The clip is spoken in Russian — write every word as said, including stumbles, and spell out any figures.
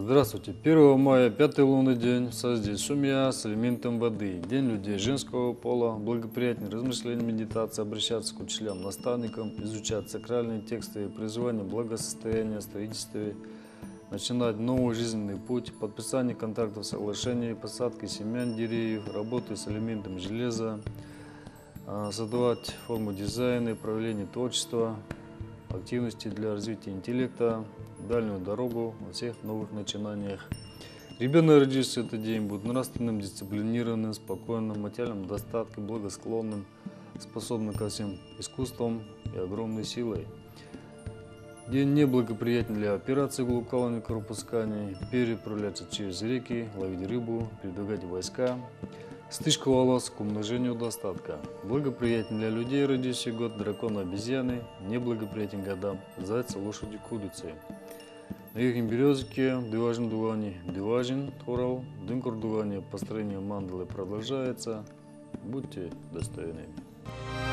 Здравствуйте. первого мая, пятый лунный день, в созвездии Шумья с элементом воды. День людей женского пола, благоприятный размышление, медитация, обращаться к учителям, наставникам, изучать сакральные тексты, призывание благосостояния, строительстве, начинать новый жизненный путь, подписание контрактов, соглашений, посадки семян деревьев, работы с элементом железа, создавать форму дизайна, проявление творчества, активности для развития интеллекта, дальнюю дорогу во всех новых начинаниях. Ребенок, родившийся в этот день, будет нравственным, дисциплинированным, спокойным, материальным достатке, благосклонным, способным ко всем искусствам и огромной силой. День неблагоприятен для операций глубоколовных кровопусканий, переправляться через реки, ловить рыбу, передвигать войска. Стычка волос к умножению достатка. Благоприятен для людей, родивших год дракона, обезьяны, неблагоприятен годам зайца, лошади, курицы. На их березке дыважин дувани, дыважин турал, дым курдувани, построение мандалы продолжается. Будьте достойны.